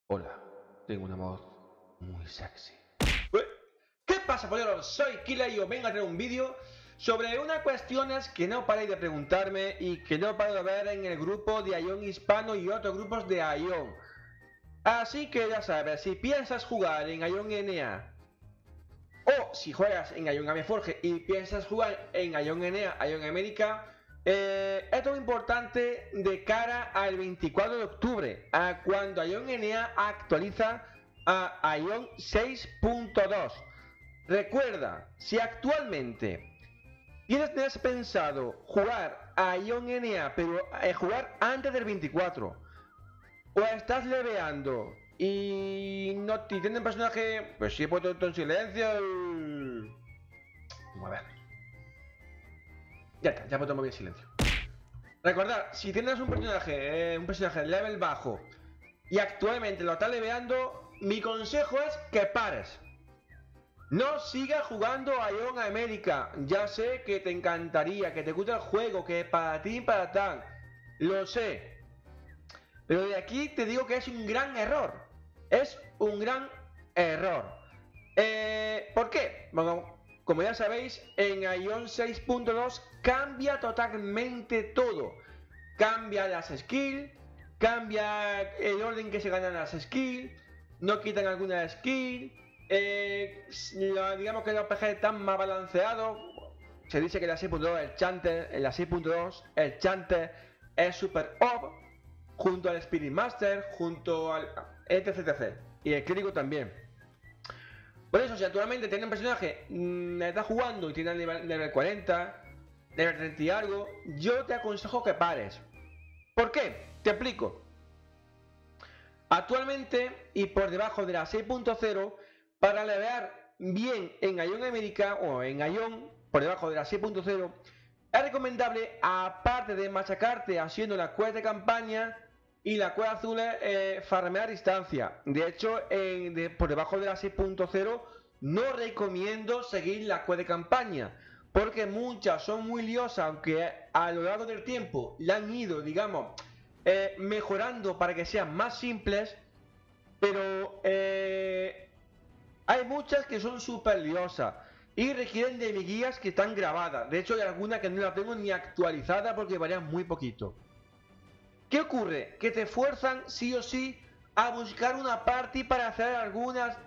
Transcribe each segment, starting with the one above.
Hola, tengo una voz muy sexy. ¿Qué pasa, polleros? Soy Kila y os vengo a traer un vídeo sobre unas cuestiones que no paráis de preguntarme y que no paro de ver en el grupo de Ion Hispano y otros grupos de Ion. Así que ya sabes, si piensas jugar en Ion NA o si juegas en Ion Gameforge y piensas jugar en Ion NA, Ion América, esto es importante de cara al 24 de octubre, a cuando Ion NA actualiza a Ion 6.2. Recuerda, si actualmente tienes pensado jugar a Ion NA, pero jugar antes del 24, o estás leveando y no te tienen personaje, pues si he puesto esto en silencio. Vamos a ver. Ya está, ya he puesto el móvil en silencio. Recordad, si tienes un personaje de level bajo y actualmente lo estás leveando, mi consejo es que pares. No sigas jugando a Ion América. Ya sé que te encantaría, que te gusta el juego, que para ti y para tal. Lo sé. Pero de aquí te digo que es un gran error. Es un gran error. ¿Por qué? Bueno, como ya sabéis, en Ion 6.2 cambia totalmente todo. Cambia las skills, cambia el orden que se ganan las skills, no quitan alguna skill, digamos que los PG están más balanceados. Se dice que en la 6.2 el Chanter es super up, junto al Spirit Master, junto al etc. Y el clérigo también. Por eso, si actualmente tiene un personaje, está jugando y tiene level 40, level 30 y algo, yo te aconsejo que pares. ¿Por qué? Te explico. Actualmente y por debajo de la 6.0, para levear bien en Ion América o en Ion, por debajo de la 6.0, es recomendable, aparte de machacarte haciendo la quest de campaña y la quest azul, farmear distancia. De hecho, por debajo de la 6.0 no recomiendo seguir la quest de campaña, porque muchas son muy liosas, aunque a lo largo del tiempo la han ido, digamos, mejorando para que sean más simples, pero hay muchas que son súper liosas y requieren de mis guías que están grabadas. De hecho, hay algunas que no las tengo ni actualizadas porque varían muy poquito. ¿Qué ocurre? Que te fuerzan sí o sí a buscar una party para hacer alguna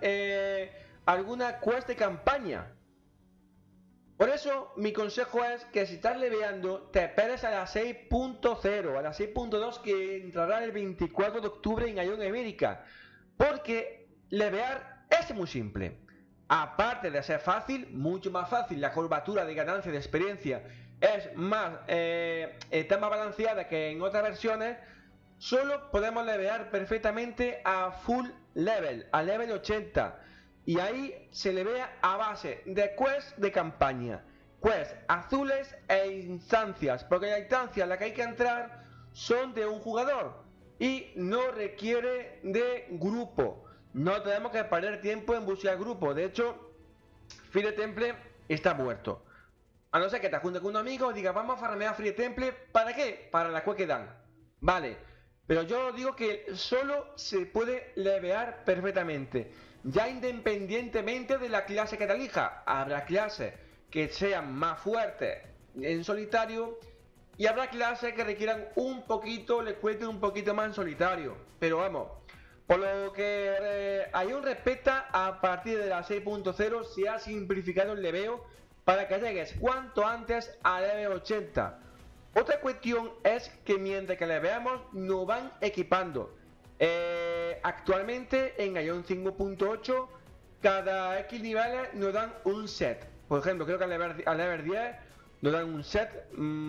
quest de campaña. Por eso mi consejo es que si estás leveando te esperes a la 6.0, a la 6.2 que entrará el 24 de octubre en Ion América. Porque levear es muy simple. Aparte de ser fácil, mucho más fácil, la curvatura de ganancia de experiencia es más, está más balanceada que en otras versiones. Solo podemos levear perfectamente a full level, a level 80. Y ahí se levea a base de quests de campaña, quests azules e instancias, porque las instancias en las que hay que entrar son de un jugador y no requiere de grupo. No tenemos que perder tiempo en buscar grupo. De hecho, Fire Temple está muerto. A no ser que te juntes con un amigo y digas, vamos a farmear Fire Temple. ¿Para qué? Para la quest que dan. Vale. Pero yo digo que solo se puede levear perfectamente. Ya independientemente de la clase que te elija. Habrá clases que sean más fuertes en solitario y habrá clases que requieran un poquito, les cueste un poquito más en solitario. Pero vamos, por lo que Ion respecta, a partir de la 6.0 se ha simplificado el leveo para que llegues cuanto antes a level 80. Otra cuestión es que mientras que leveamos nos van equipando. Actualmente en Ion 5.8 cada X niveles nos dan un set. Por ejemplo, creo que al level 10 nos dan un set,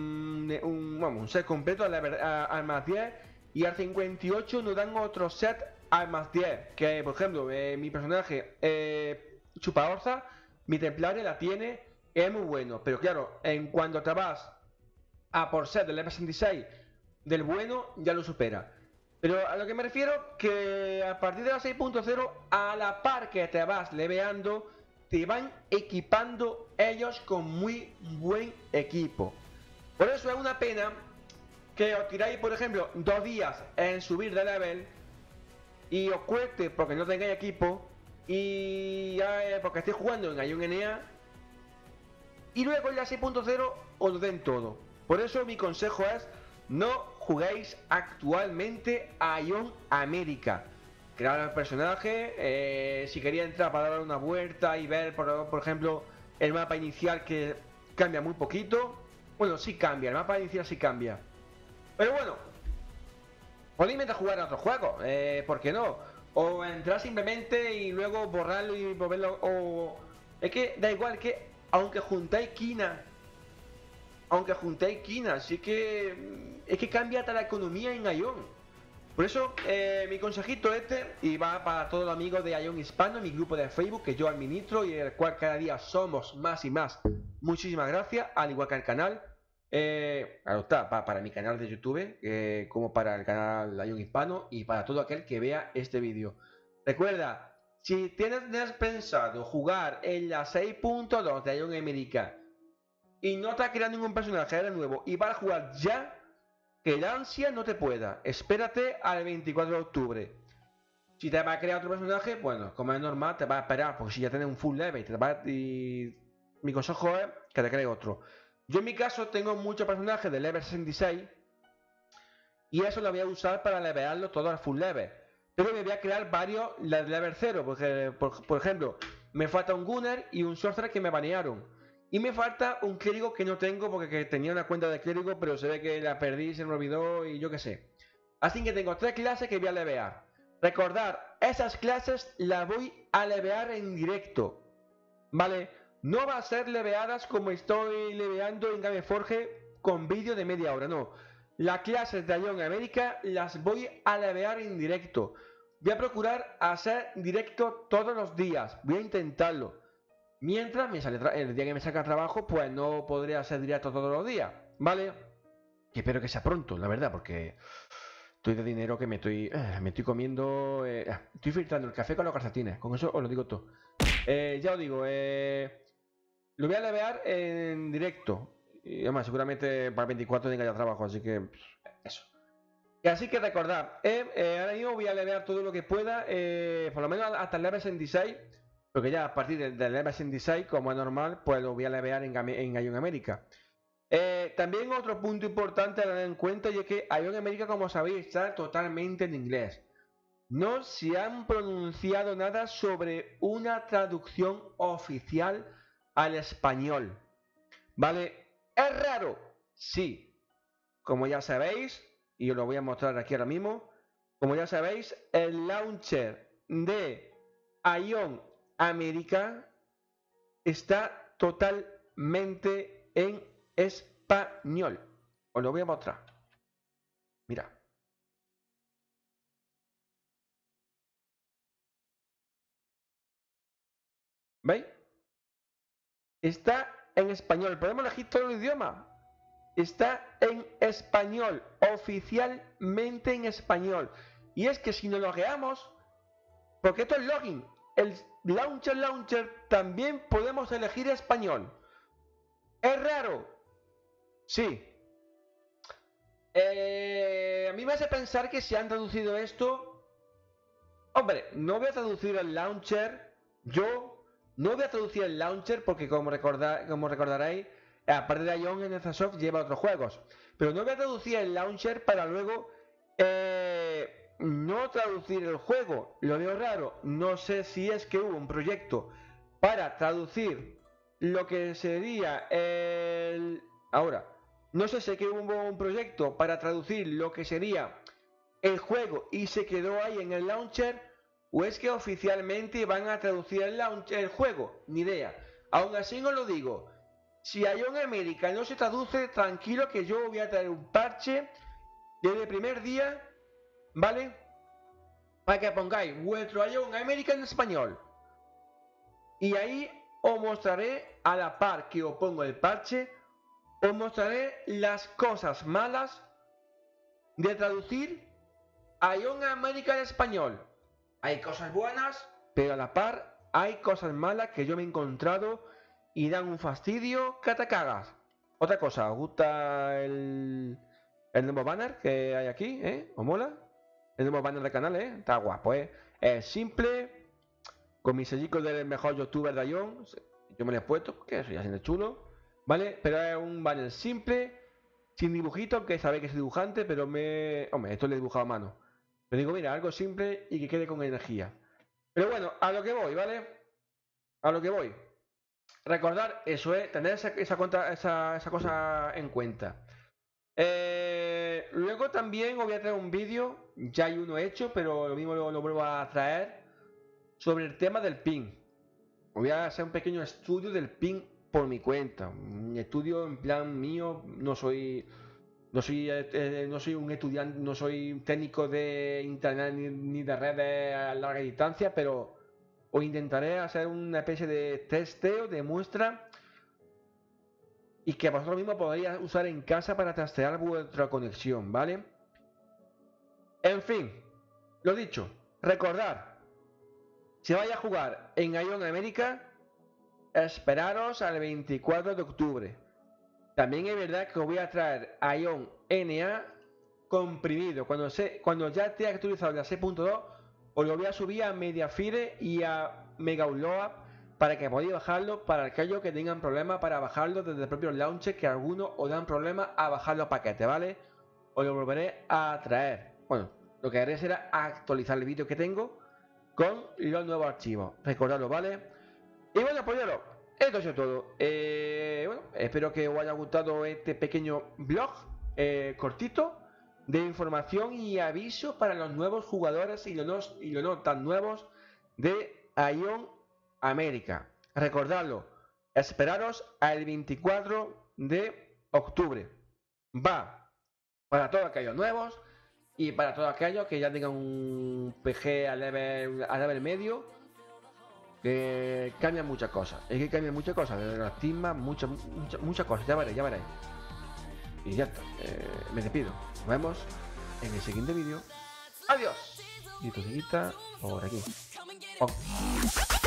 un set completo al más 10, y al 58 nos dan otro set al más 10. Que por ejemplo, mi personaje Chupaorza, mi templaria la tiene, es muy bueno. Pero claro, en cuanto te vas a por set del level 66 del bueno, ya lo supera. Pero a lo que me refiero, que a partir de la 6.0, a la par que te vas leveando, te van equipando ellos con muy buen equipo. Por eso es una pena que os tiráis, por ejemplo, 2 días en subir de level y os cueste porque no tengáis equipo y porque estéis jugando en Ion NA y luego en la 6.0 os lo den todo. Por eso mi consejo es: no juguéis actualmente a Ion América. Crear el personaje, si quería entrar para dar una vuelta y ver, por ejemplo, el mapa inicial, que cambia muy poquito. Bueno, sí cambia, el mapa inicial sí cambia. Pero bueno, podéis intentar jugar a otros juegos, ¿por qué no? O entrar simplemente y luego borrarlo y volverlo, o... Es que da igual, que aunque juntáis quina, sí que... Es que cambia hasta la economía en Ion. Por eso, mi consejito y va para todos los amigos de Ion Hispano, mi grupo de Facebook, que yo administro y el cual cada día somos más y más. Muchísimas gracias, al igual que al canal. Claro está, para mi canal de YouTube, como para el canal Ion Hispano y para todo aquel que vea este vídeo. Recuerda, si tienes pensado jugar en la 6.2 de Ion América y no te has creado ningún personaje de nuevo y vas a jugar ya, que la ansia no te pueda, espérate al 24 de octubre. Si te vas a crear otro personaje, bueno, como es normal, te vas a esperar, porque si ya tienes un full level y mi consejo es que te crees otro. Yo en mi caso tengo muchos personajes de level 66 y eso lo voy a usar para levearlo todo al full level. Pero me voy a crear varios de level 0, porque por ejemplo, me falta un Gunner y un Sorcerer que me banearon. Y me falta un clérigo que no tengo porque tenía una cuenta de clérigo, pero se ve que la perdí, se me olvidó y yo qué sé. Así que tengo 3 clases que voy a levear. Recordar, esas clases las voy a levear en directo, ¿vale? No va a ser leveadas como estoy leveando en Gameforge con vídeo de media hora, no. Las clases de Ion América las voy a levear en directo. Voy a procurar hacer directo todos los días, voy a intentarlo. Mientras me sale el día que me saca trabajo, pues no podré hacer directo todos los días, ¿vale? Que espero que sea pronto, la verdad, porque estoy de dinero que me estoy comiendo... estoy filtrando el café con los calcetines, con eso os lo digo todo. Ya os digo, lo voy a levear en directo. Y además, seguramente para el 24 tenga ya trabajo, así que... Eso. Y así que recordad, ahora mismo voy a levear todo lo que pueda, por lo menos hasta el level 66. Porque ya a partir del level 66, como es normal, pues lo voy a levear en Ion América. También otro punto importante a tener en cuenta, y es que Ion América, como sabéis, está totalmente en inglés. No se han pronunciado nada sobre una traducción oficial al español, ¿vale? ¿Es raro? Sí. Como ya sabéis, y os lo voy a mostrar aquí ahora mismo, como ya sabéis, el launcher de Ion América está totalmente en español. Os lo voy a mostrar. Mira. ¿Veis? Está en español. Podemos elegir todo el idioma. Está en español. Oficialmente en español. Y es que si nos logueamos, porque esto es login, el launcher también podemos elegir español. ¿Es raro? Sí. A mí me hace pensar que si han traducido esto... Hombre, no voy a traducir el launcher. Yo no voy a traducir el launcher porque como recordaréis, aparte de Ion, NetherSoft lleva otros juegos. Pero no voy a traducir el launcher para luego no traducir el juego. Lo veo raro. No sé si es que hubo un proyecto para traducir lo que sería el... Ahora, no sé si es que hubo un proyecto para traducir lo que sería el juego y se quedó ahí en el launcher, o es que oficialmente van a traducir el juego, ni idea. Aún así os lo digo, si Ion América no se traduce, tranquilo que yo voy a traer un parche desde el primer día, ¿vale? Para que pongáis vuestro Ion América en español. Y ahí os mostraré, a la par que os pongo el parche, os mostraré las cosas malas de traducir Ion América en español. Hay cosas buenas, pero a la par hay cosas malas que yo me he encontrado y dan un fastidio que te cagas. Otra cosa, ¿os gusta el nuevo banner que hay aquí? ¿Os mola? el nuevo banner del canal, está guapo, es simple, con mis sellicos del mejor youtuber de Ion. Yo me lo he puesto porque eso ya siendo chulo, ¿vale? Pero es un banner simple, sin dibujitos, que sabéis que soy dibujante, pero hombre, esto lo he dibujado a mano. Pero digo, mira, algo simple y que quede con energía. Pero bueno, a lo que voy, ¿vale? A lo que voy. Recordar eso, tener esa cosa en cuenta. Luego también os voy a traer un vídeo, ya hay uno hecho, pero lo mismo lo vuelvo a traer, sobre el tema del ping. Voy a hacer un pequeño estudio del ping por mi cuenta. Un estudio en plan mío, no soy un estudiante, no soy técnico de internet ni de redes a larga distancia, pero os intentaré hacer una especie de testeo de muestra y que vosotros mismos podréis usar en casa para testear vuestra conexión, ¿vale? En fin, lo dicho, recordad, si vais a jugar en Ion América, esperaros al 24 de octubre. También es verdad que os voy a traer Ion NA comprimido. Cuando ya esté actualizado la 6.2, os lo voy a subir a Mediafire y a Mega Upload para que podáis bajarlo, para aquellos que tengan problemas para bajarlo desde el propio launcher, que algunos os dan problemas a bajar los paquetes, ¿vale? Os lo volveré a traer. Bueno, lo que haré será actualizar el vídeo que tengo con los nuevos archivos. Recordadlo, ¿vale? Y bueno, apoyaros. Esto es todo. Bueno, espero que os haya gustado este pequeño vlog cortito de información y aviso para los nuevos jugadores y los no tan nuevos de Ion América. Recordadlo, esperaros al 24 de octubre. Va para todos aquellos nuevos y para todos aquellos que ya tengan un PG a level medio. Que cambian muchas cosas. Es que cambian muchas cosas. Desde las teamas, muchas cosas. Ya veréis, ya veréis. Y ya está. Me despido. Nos vemos en el siguiente vídeo. Adiós. Y tu por aquí. Oh.